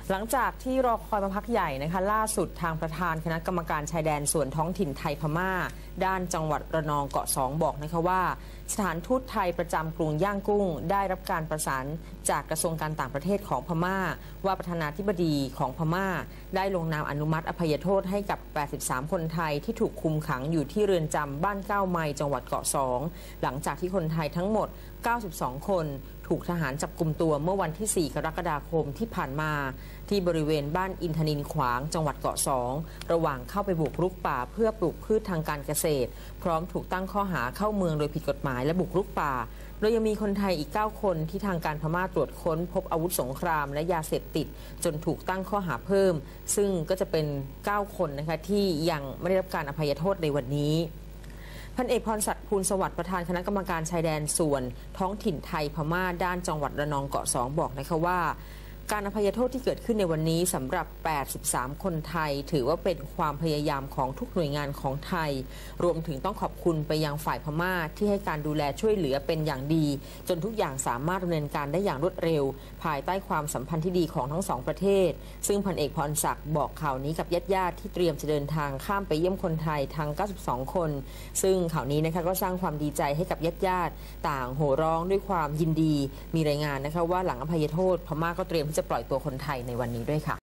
หลังจากที่รอคอยมาพักใหญ่นะคะล่าสุดทางประธานคณะกรรมการชายแดนส่วนท้องถิ่นไทยพม่าด้านจังหวัดระนองเกาะ2บอกนะคะว่าสถานทูตไทยประจำกรุงย่างกุ้งได้รับการประสานจากกระทรวงการต่างประเทศของพม่าว่าประธานาธิบดีของพม่าได้ลงนามอนุมัติอภัยโทษให้กับ 83 คนไทยที่ถูกคุมขังอยู่ที่เรือนจำบ้านเก้าไมล์จังหวัดเกาะ2หลังจากที่คนไทยทั้งหมด 92 คนถูกทหารจับกุมตัวเมื่อวันที่ 4 กรกฎาคมที่ผ่านมาที่บริเวณบ้านอินทนินขวางจังหวัดเกาะ2ระหว่างเข้าไปบุกรุกป่าเพื่อปลูกพืชทางการเกษตรพร้อมถูกตั้งข้อหาเข้าเมืองโดยผิดกฎหมายและบุกรุกป่าโดยยังมีคนไทยอีก 9 คนที่ทางการพม่าตรวจค้นพบอาวุธสงครามและยาเสพติดจนถูกตั้งข้อหาเพิ่มซึ่งก็จะเป็น 9 คนนะคะที่ยังไม่ได้รับการอภัยโทษในวันนี้พันเอกพรศักดิ์ภูลสวัสดิ์ประธานคณะกรรมการชายแดนส่วนท้องถิ่นไทยพม่าด้านจังหวัดระนองเกาะ2บอกนะคะว่าการอภัยโทษที่เกิดขึ้นในวันนี้สำหรับ 83 คนไทยถือว่าเป็นความพยายามของทุกหน่วยงานของไทยรวมถึงต้องขอบคุณไปยังฝ่ายพม่าที่ให้การดูแลช่วยเหลือเป็นอย่างดีจนทุกอย่างสามารถดำเนินการได้อย่างรวดเร็วภายใต้ความสัมพันธ์ที่ดีของทั้งสองประเทศซึ่งพันเอกพรศักดิ์บอกข่าวนี้กับญาติๆที่เตรียมจะเดินทางข้ามไปเยี่ยมคนไทยทั้ง 92 คนซึ่งข่าวนี้นะคะก็สร้างความดีใจให้กับญาติๆต่างโห่ร้องด้วยความยินดีมีรายงานนะคะว่าหลังอภัยโทษพม่าก็เตรียมที่จะปล่อยตัวคนไทยในวันนี้ด้วยค่ะ